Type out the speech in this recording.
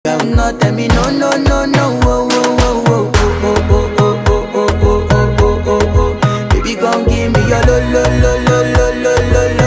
No tell me no no no no. Oh oh oh oh oh oh oh oh oh oh oh oh oh. Baby, gon' give me your lo lo lo lo lo lo lo lo.